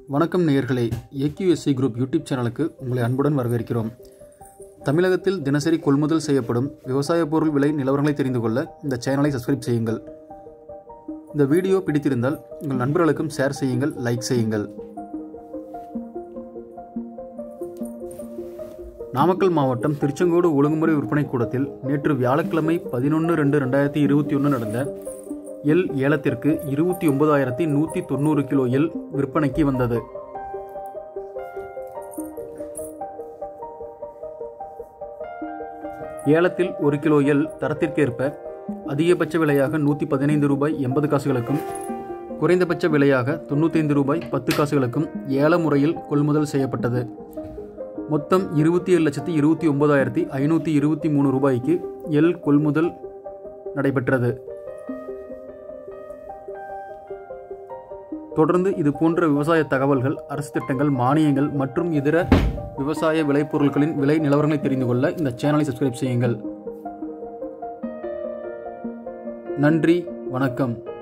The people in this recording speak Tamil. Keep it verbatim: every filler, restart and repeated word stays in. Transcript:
வணக்கம் நேயர்களே, ஏகியூஎஸ்சி குரூப் யூடியூப் சேனலுக்கு உங்களை அன்புடன் வரவேற்கிறோம். தமிழகத்தில் தினசரி கொள்முதல் செய்யப்படும் விவசாய பொருள் விலை நிலவரங்களை தெரிந்து கொள்ள இந்த சேனலை சப்ஸ்கிரைப் செய்யுங்கள். இந்த வீடியோ பிடித்திருந்தால் உங்கள் நண்பர்களுக்கும் ஷேர் செய்யுங்கள், லைக் செய்யுங்கள். நாமக்கல் மாவட்டம் திருச்செங்கோடு ஒழுங்குமுறை விற்பனை கூடத்தில் நேற்று வியாழக்கிழமை பதினொன்று ரெண்டு ரெண்டாயிரத்தி இருபத்தி ஒன்று நடந்த எல் ஏலத்திற்கு இருபத்தி ஒன்பதாயிரத்தி நூற்றி தொண்ணூறு கிலோ எல் விற்பனைக்கு வந்தது. ஏலத்தில் ஒரு கிலோ எல் தரத்திற்கேற்ப அதிகபட்ச விலையாக நூற்றி பதினைந்து ரூபாய் எண்பது காசுகளுக்கும் குறைந்தபட்ச விலையாக தொண்ணூற்றி ஐந்து ரூபாய் பத்து காசுகளுக்கும் ஏல முறையில் கொள்முதல் செய்யப்பட்டது. மொத்தம் இருபத்தி ஏழு லட்சத்தி இருபத்தி ஒன்பதாயிரத்தி ஐநூற்றி இருபத்தி மூணு ரூபாய்க்கு எல் கொள்முதல் நடைபெற்றது. தொடர்ந்து இது போன்ற விவசாய தகவல்கள், அரசு திட்டங்கள், மானியங்கள் மற்றும் இதர விவசாய விளைபொருட்களின் விலை நிலவரங்களை தெரிந்து கொள்ள இந்த சேனலை சப்ஸ்கிரைப் செய்யுங்கள். நன்றி, வணக்கம்.